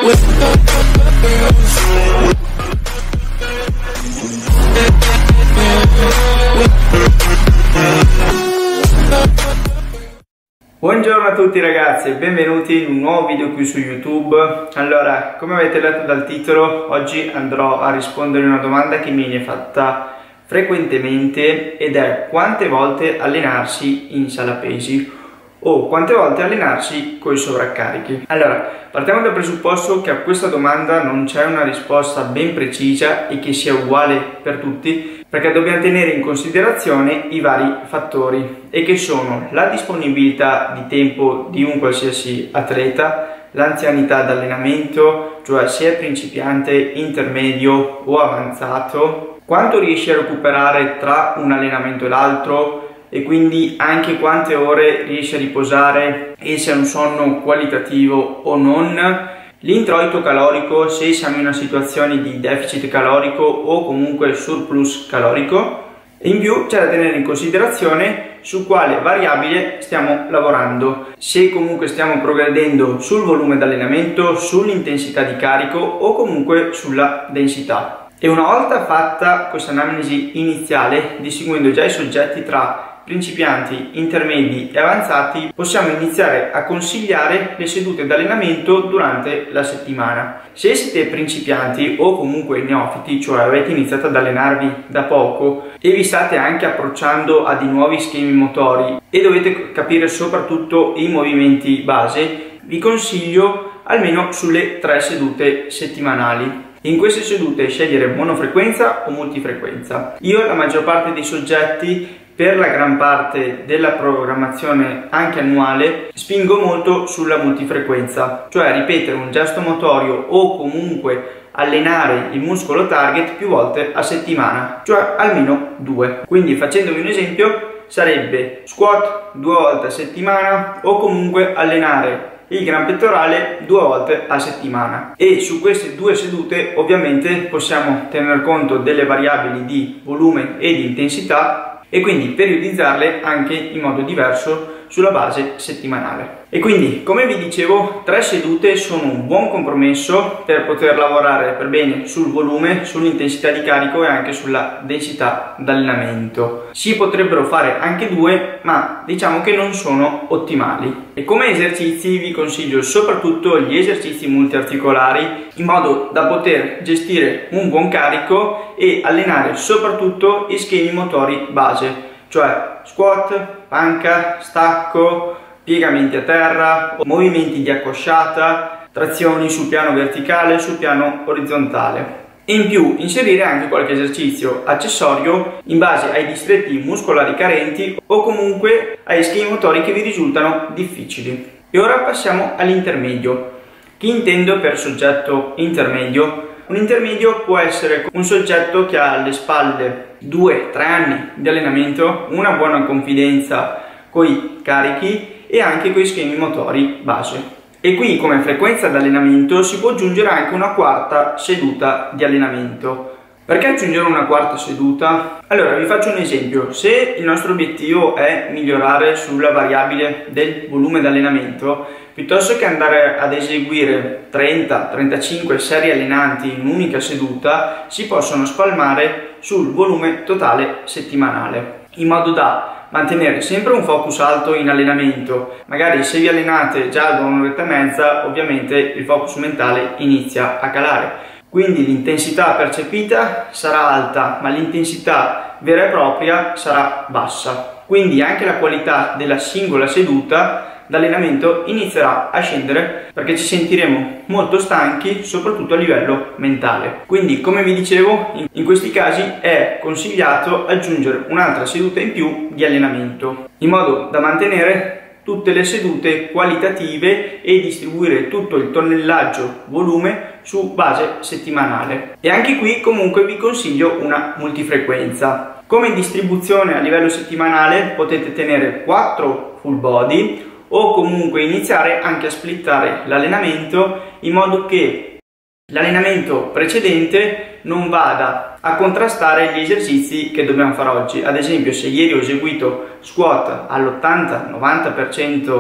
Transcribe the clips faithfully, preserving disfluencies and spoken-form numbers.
Buongiorno a tutti ragazzi e benvenuti in un nuovo video qui su YouTube. Allora, come avete letto dal titolo, oggi andrò a rispondere a una domanda che mi viene fatta frequentemente ed è: quante volte allenarsi in sala pesi o quante volte allenarsi con i sovraccarichi? Allora, partiamo dal presupposto che a questa domanda non c'è una risposta ben precisa e che sia uguale per tutti, perché dobbiamo tenere in considerazione i vari fattori, e che sono la disponibilità di tempo di un qualsiasi atleta, l'anzianità d'allenamento, cioè se è principiante, intermedio o avanzato, quanto riesce a recuperare tra un allenamento e l'altro, e quindi anche quante ore riesce a riposare e se è un sonno qualitativo o non, l'introito calorico, se siamo in una situazione di deficit calorico o comunque surplus calorico, e in più c'è da tenere in considerazione su quale variabile stiamo lavorando, se comunque stiamo progredendo sul volume d'allenamento, sull'intensità di carico o comunque sulla densità. E una volta fatta questa analisi iniziale, distinguendo già i soggetti tra principianti, intermedi e avanzati, possiamo iniziare a consigliare le sedute d'allenamento durante la settimana. Se siete principianti o comunque neofiti, cioè avete iniziato ad allenarvi da poco e vi state anche approcciando a dei nuovi schemi motori e dovete capire soprattutto i movimenti base, vi consiglio almeno sulle tre sedute settimanali. In queste sedute scegliere monofrequenza o multifrequenza. Io la maggior parte dei soggetti, per la gran parte della programmazione anche annuale, spingo molto sulla multifrequenza, cioè ripetere un gesto motorio o comunque allenare il muscolo target più volte a settimana, cioè almeno due. Quindi, facendovi un esempio, sarebbe squat due volte a settimana o comunque allenare il gran pettorale due volte a settimana, e su queste due sedute ovviamente possiamo tener conto delle variabili di volume e di intensità e quindi periodizzarle anche in modo diverso sulla base settimanale. E quindi, come vi dicevo, tre sedute sono un buon compromesso per poter lavorare per bene sul volume, sull'intensità di carico e anche sulla densità d'allenamento. Si potrebbero fare anche due, ma diciamo che non sono ottimali. E come esercizi vi consiglio soprattutto gli esercizi multiarticolari, in modo da poter gestire un buon carico e allenare soprattutto i schemi motori base, cioè squat, panca, stacco, piegamenti a terra, movimenti di accosciata, trazioni sul piano verticale e sul piano orizzontale. E in più inserire anche qualche esercizio accessorio in base ai distretti muscolari carenti o comunque ai schemi motori che vi risultano difficili. E ora passiamo all'intermedio. Chi intendo per soggetto intermedio? Un intermedio può essere un soggetto che ha alle spalle due tre anni di allenamento, una buona confidenza coi carichi e anche coi schemi motori base. E qui, come frequenza d'allenamento, si può aggiungere anche una quarta seduta di allenamento. Perché aggiungere una quarta seduta? Allora, vi faccio un esempio. Se il nostro obiettivo è migliorare sulla variabile del volume d'allenamento, piuttosto che andare ad eseguire trenta trentacinque serie allenanti in un'unica seduta, si possono spalmare sul volume totale settimanale, in modo da mantenere sempre un focus alto in allenamento. Magari se vi allenate già da un'oretta e mezza, ovviamente il focus mentale inizia a calare. Quindi l'intensità percepita sarà alta, ma l'intensità vera e propria sarà bassa. Quindi anche la qualità della singola seduta d'allenamento inizierà a scendere, perché ci sentiremo molto stanchi, soprattutto a livello mentale. Quindi, come vi dicevo, in questi casi è consigliato aggiungere un'altra seduta in più di allenamento, in modo da mantenere tutte le sedute qualitative e distribuire tutto il tonnellaggio volume su base settimanale. E anche qui comunque vi consiglio una multifrequenza. Come distribuzione a livello settimanale potete tenere quattro full body o comunque iniziare anche a splittare l'allenamento, in modo che l'allenamento precedente non vada a contrastare gli esercizi che dobbiamo fare oggi. Ad esempio, se ieri ho eseguito squat all'ottanta novanta per cento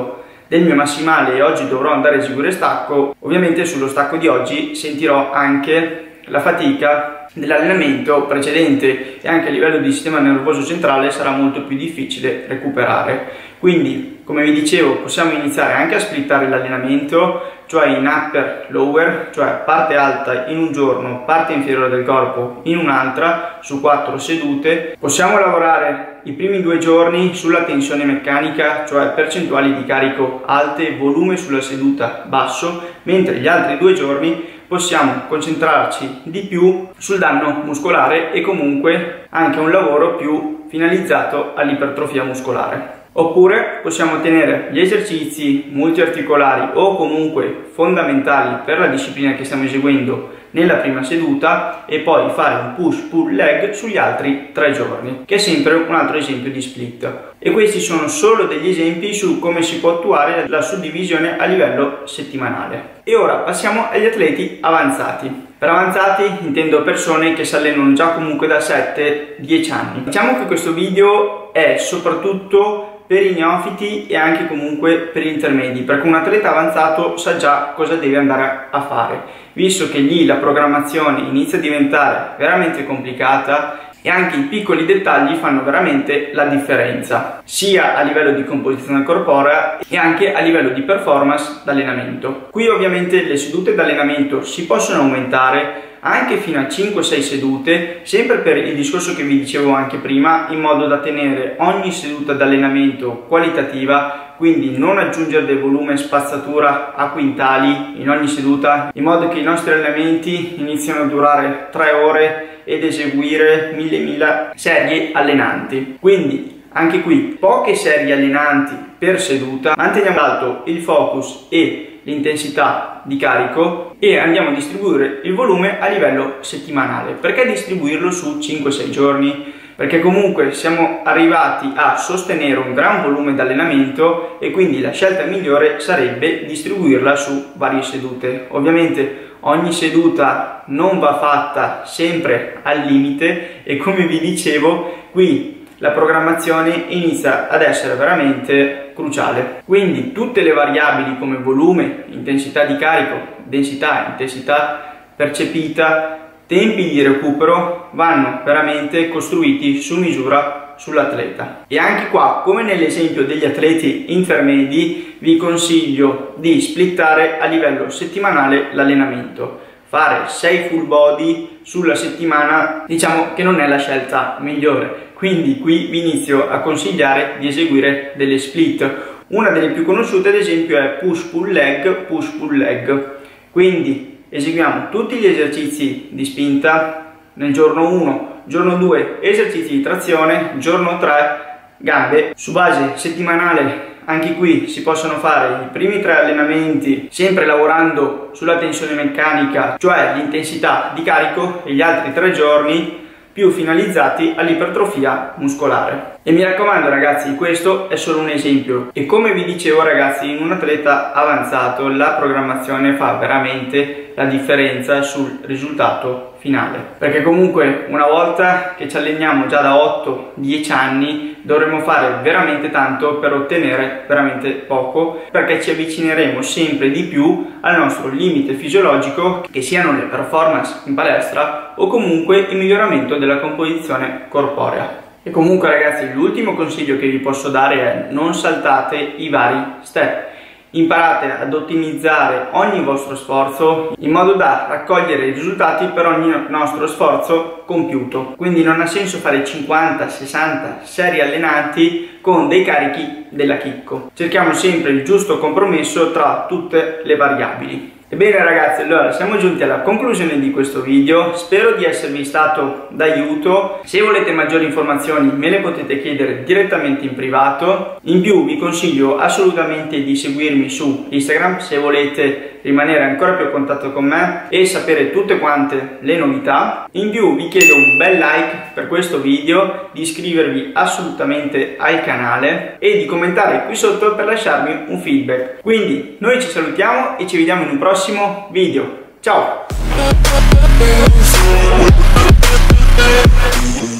del mio massimale e oggi dovrò andare a eseguire stacco, ovviamente sullo stacco di oggi sentirò anche la fatica dell'allenamento precedente e anche a livello di sistema nervoso centrale sarà molto più difficile recuperare. Quindi, come vi dicevo, possiamo iniziare anche a splittare l'allenamento, cioè in upper lower, cioè parte alta in un giorno, parte inferiore del corpo in un'altra, su quattro sedute. Possiamo lavorare i primi due giorni sulla tensione meccanica, cioè percentuali di carico alte, volume sulla seduta basso, mentre gli altri due giorni possiamo concentrarci di più sul danno muscolare e comunque anche un lavoro più finalizzato all'ipertrofia muscolare. Oppure possiamo tenere gli esercizi multiarticolari o comunque fondamentali per la disciplina che stiamo eseguendo nella prima seduta e poi fare un push pull leg sugli altri tre giorni, che è sempre un altro esempio di split. E questi sono solo degli esempi su come si può attuare la suddivisione a livello settimanale. E ora passiamo agli atleti avanzati. Per avanzati intendo persone che si allenano già comunque da sette dieci anni. Diciamo che questo video è soprattutto per i neofiti e anche comunque per gli intermedi, perché un atleta avanzato sa già cosa deve andare a fare, visto che lì la programmazione inizia a diventare veramente complicata e anche i piccoli dettagli fanno veramente la differenza, sia a livello di composizione corporea e anche a livello di performance d'allenamento. Qui ovviamente le sedute d'allenamento si possono aumentare anche fino a cinque sei sedute, sempre per il discorso che vi dicevo anche prima, in modo da tenere ogni seduta d'allenamento qualitativa, quindi non aggiungere del volume spazzatura a quintali in ogni seduta, in modo che i nostri allenamenti iniziano a durare tre ore ed eseguire mille mille serie allenanti. Quindi anche qui poche serie allenanti per seduta, manteniamo alto il focus e l'intensità di carico e andiamo a distribuire il volume a livello settimanale. Perché distribuirlo su cinque sei giorni? Perché comunque siamo arrivati a sostenere un gran volume di allenamento e quindi la scelta migliore sarebbe distribuirla su varie sedute. Ovviamente ogni seduta non va fatta sempre al limite e come vi dicevo qui la programmazione inizia ad essere veramente cruciale. Quindi tutte le variabili come volume, intensità di carico, densità, intensità percepita, tempi di recupero vanno veramente costruiti su misura sull'atleta. E anche qua, come nell'esempio degli atleti intermedi, vi consiglio di splittare a livello settimanale l'allenamento. Fare sei full body sulla settimana diciamo che non è la scelta migliore, quindi qui vi inizio a consigliare di eseguire delle split. Una delle più conosciute ad esempio è push pull leg, push pull leg. Quindi eseguiamo tutti gli esercizi di spinta nel giorno uno, giorno due esercizi di trazione, giorno tre gambe. Su base settimanale anche qui si possono fare i primi tre allenamenti sempre lavorando sulla tensione meccanica, cioè l'intensità di carico, e gli altri tre giorni più finalizzati all'ipertrofia muscolare. E mi raccomando ragazzi, questo è solo un esempio e come vi dicevo ragazzi, in un atleta avanzato la programmazione fa veramente la differenza sul risultato finale, perché comunque una volta che ci alleniamo già da otto dieci anni dovremo fare veramente tanto per ottenere veramente poco, perché ci avvicineremo sempre di più al nostro limite fisiologico, che siano le performance in palestra o comunque il miglioramento della composizione corporea. E comunque ragazzi, l'ultimo consiglio che vi posso dare è non saltate i vari step. Imparate ad ottimizzare ogni vostro sforzo in modo da raccogliere i risultati per ogni nostro sforzo compiuto. Quindi non ha senso fare cinquanta sessanta serie allenanti con dei carichi della chicco. Cerchiamo sempre il giusto compromesso tra tutte le variabili. Ebbene ragazzi, allora siamo giunti alla conclusione di questo video, spero di esservi stato d'aiuto. Se volete maggiori informazioni me le potete chiedere direttamente in privato. In più vi consiglio assolutamente di seguirmi su Instagram se volete rimanere ancora più a contatto con me e sapere tutte quante le novità. In più vi chiedo un bel like per questo video, di iscrivervi assolutamente al canale e di commentare qui sotto per lasciarmi un feedback. Quindi noi ci salutiamo e ci vediamo in un prossimo video. Ciao!